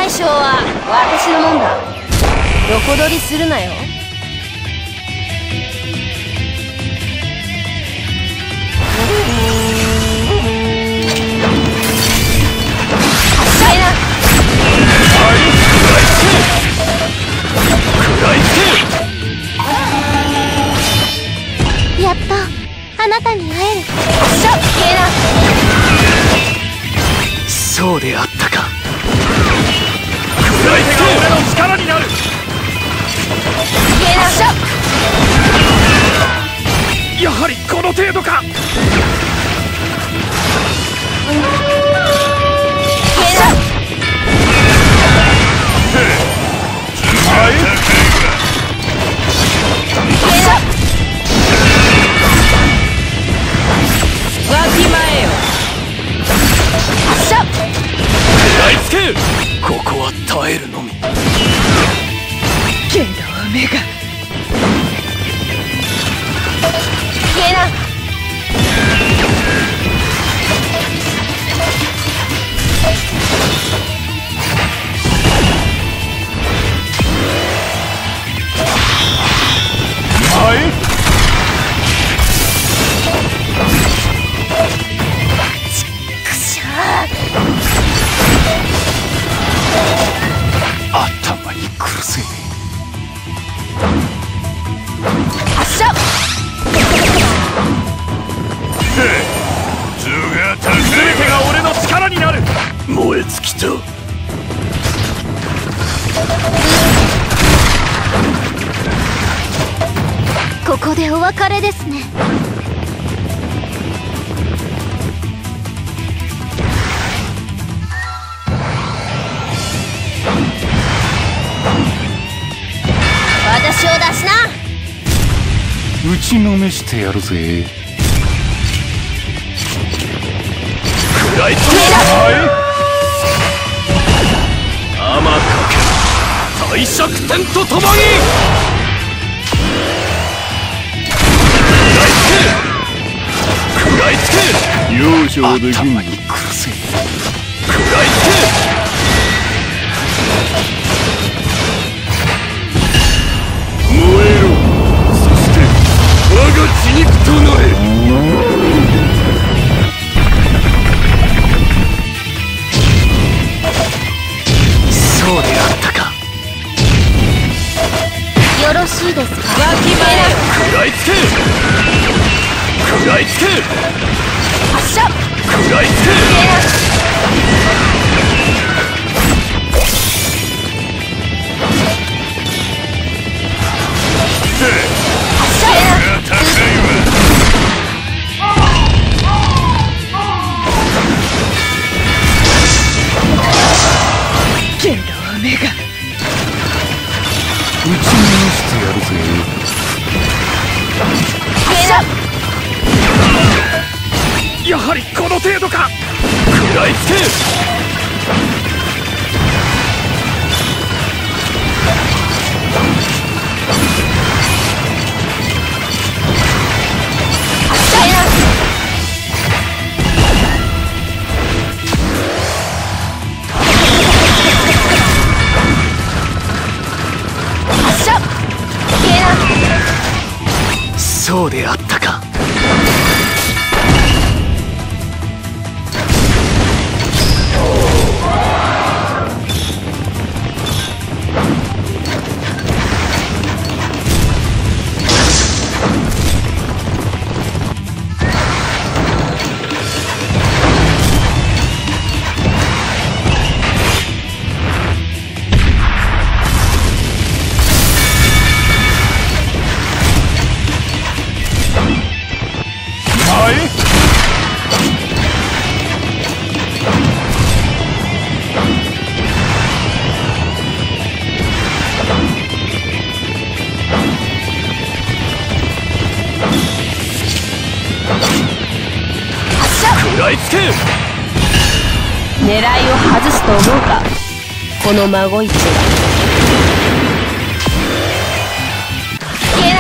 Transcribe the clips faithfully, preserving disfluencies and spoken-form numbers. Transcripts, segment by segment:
大将は私のもんだ。横取りするなよ。 やっとあなたに会える。 しょっけえな。 そうであったか。 全てが俺の力になる。 けえな。しょやはりこの程度か。 ここは耐えるのみ。 けど目がけえな。 はいくしゃ頭にくるせ。 発射。 全てが俺の力になる。 燃え尽きた。 ここでお別れですね。 私を出しな。 打ちのめしてやるぜ。食らいつけ。天かけ大尺天とともに食らいつけ。容赦はできん。頭にくるせ。食らいつけ。燃えろ。そして我が血肉となれ。そうであったか。 よろしいですか。 わきまえ。 食らいつけ。食らいつけ。 発射。 食らいつけ。 けど目が打ちのめしてやるぜ。 やはりこの程度か。 食らいつけ。そうであったか。食らいつけ。 狙いを外すと思うか、この孫一丁。けえな。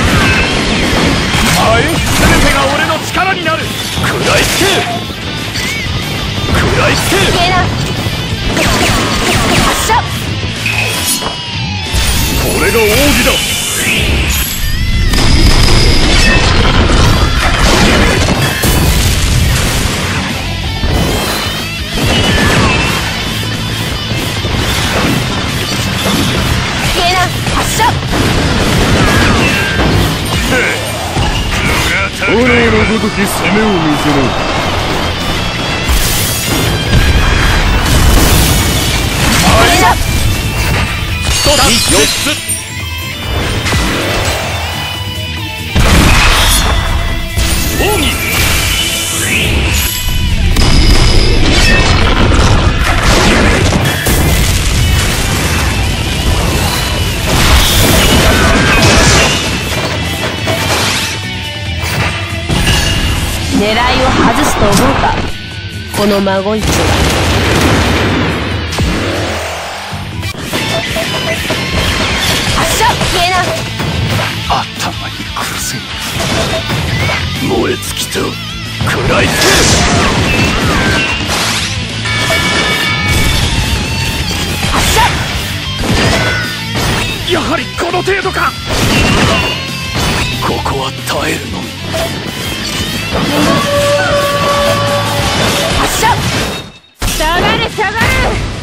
はい、全てが俺の力になる。 食らいつけ。食らいつけ。 けえな。発射。 発射。 これが奥義だ。 ケナ発射。 炎のごとき攻めを見せろ。 発射。 よっつ。奥義。 狙いを外すと思うか、この孫一丁は。発射。ケナ頭にくるせ。燃え尽きた。食らいつけ。 発射。 やはりこの程度か。 ここは耐えるのみ。 発射。下がれ下がれ。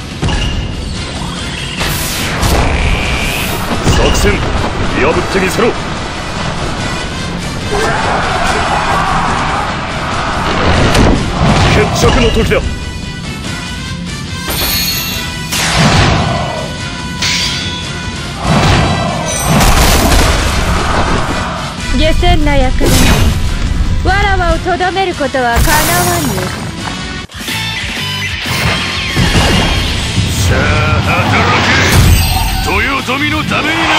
作戦見破ってみせろ。決着の時だ。 下船な輩にわらわをとどめることはかなわぬ。 さあ働け、豊臣のためにな。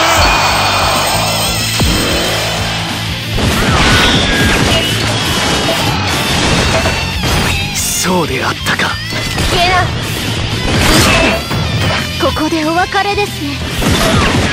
そうであったか。 ケナここでお別れですね。